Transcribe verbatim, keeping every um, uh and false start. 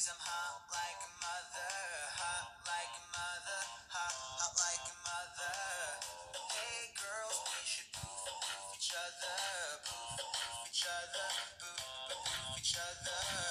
Cause I'm hot like a mother, hot like a mother, hot, hot like a mother. Hey girls, we should poof, poof each other, poof, poof each other, poof, poof each other.